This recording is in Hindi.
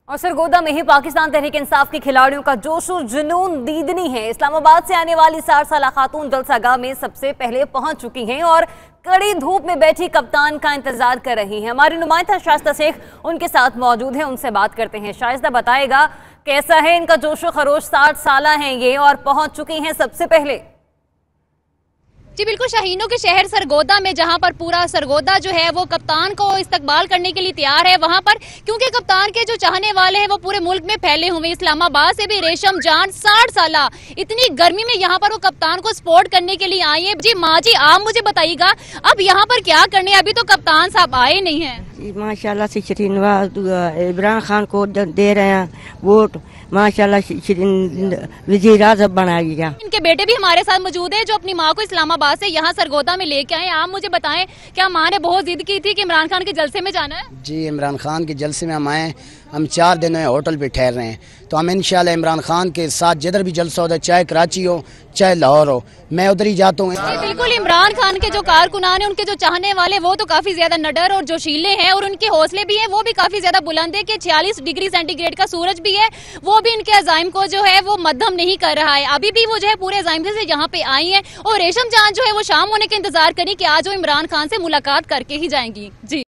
और सरगोदा में ही पाकिस्तान तहरीक इंसाफ के खिलाड़ियों का जोश और जुनून दीदनी है। इस्लामाबाद से आने वाली 60 साला खातून जलसागाह में सबसे पहले पहुंच चुकी हैं और कड़ी धूप में बैठी कप्तान का इंतजार कर रही हैं। हमारी नुमाइंदा शाइस्ता शेख उनके साथ मौजूद है, उनसे बात करते हैं। शाइस्ता, बताएगा कैसा है इनका जोशो खरोश? 60 साला हैं ये और पहुंच चुकी हैं सबसे पहले। जी बिल्कुल, शाहीनों के शहर सरगोदा में जहां पर पूरा सरगोदा जो है वो कप्तान को इस्तकबाल करने के लिए तैयार है। वहां पर क्योंकि कप्तान के जो चाहने वाले हैं वो पूरे मुल्क में फैले हुए। इस्लामाबाद से भी रेशम जान 60 साला इतनी गर्मी में यहाँ पर वो कप्तान को सपोर्ट करने के लिए आई है। जी माँ जी, आप मुझे बताइएगा अब यहाँ पर क्या करने, अभी तो कप्तान साहब आए नहीं है। माशाल्लाह से इमरान खान को दे रहे हैं वोट, माशाल्लाह वज़ीर आज़म बनाएगा। इनके बेटे भी हमारे साथ मौजूद है जो अपनी माँ को इस्लामाबाद से यहाँ सरगोदा में लेके आए। आप मुझे बताएं, क्या माँ ने बहुत जिद की थी कि इमरान खान के जलसे में जाना है? जी, इमरान खान के जलसे में हम आए। हम 4 दिन होटल पे ठहर रहे हैं, तो हम इंशाल्लाह इमरान खान के साथ जिधर भी जलसा होता है, चाहे कराची हो चाहे लाहौर हो, मैं उधर ही जाता हूँ। बिल्कुल, इमरान खान के जो कारकुनान है, उनके जो चाहने वाले वो तो काफी ज्यादा नडर और जोशीले हैं और उनके हौसले भी हैं, वो भी काफी ज्यादा बुलंद है कि 46 डिग्री सेंटीग्रेड का सूरज भी है, वो भी इनके अजाइम को जो है वो मध्यम नहीं कर रहा है। अभी भी वो जो है पूरे अजाइम से यहाँ पे आई है और रेशम जान जो है वो शाम होने का इंतजार करी कि आज वो इमरान खान से मुलाकात करके ही जाएंगी। जी।